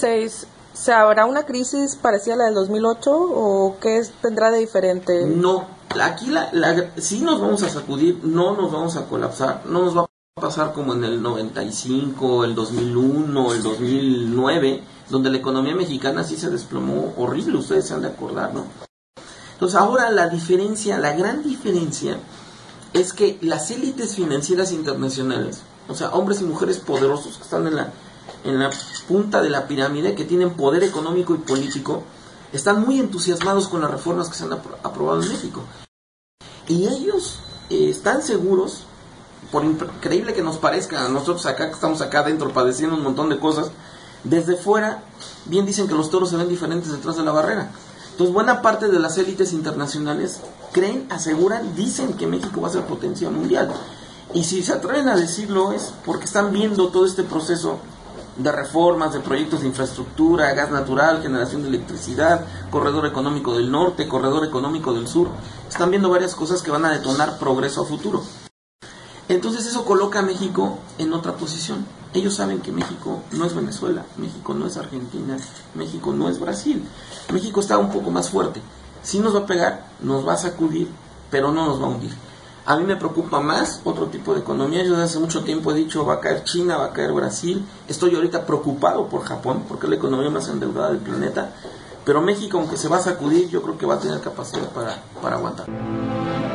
2006, ¿se habrá una crisis parecida a la del 2008 o qué tendrá de diferente? No, aquí sí nos vamos a sacudir, no nos vamos a colapsar, no nos va a pasar como en el 95, el 2001, el 2009, donde la economía mexicana sí se desplomó horrible, ustedes se han de acordar, ¿no? Entonces ahora la gran diferencia es que las élites financieras internacionales, o sea, hombres y mujeres poderosos que están en la punta de la pirámide, que tienen poder económico y político, están muy entusiasmados con las reformas que se han aprobado en México. Y ellos están seguros, por increíble que nos parezca, nosotros acá que estamos acá adentro padeciendo un montón de cosas, desde fuera, bien dicen que los toros se ven diferentes detrás de la barrera. Entonces buena parte de las élites internacionales creen, aseguran, dicen que México va a ser potencia mundial. Y si se atreven a decirlo es porque están viendo todo este proceso de reformas, de proyectos de infraestructura, gas natural, generación de electricidad, corredor económico del norte, corredor económico del sur. Están viendo varias cosas que van a detonar progreso a futuro. Entonces eso coloca a México en otra posición. Ellos saben que México no es Venezuela, México no es Argentina, México no es Brasil. México está un poco más fuerte. Sí nos va a pegar, nos va a sacudir, pero no nos va a hundir. A mí me preocupa más otro tipo de economía. Yo desde hace mucho tiempo he dicho, va a caer China, va a caer Brasil. Estoy ahorita preocupado por Japón, porque es la economía más endeudada del planeta. Pero México, aunque se va a sacudir, yo creo que va a tener capacidad para aguantar.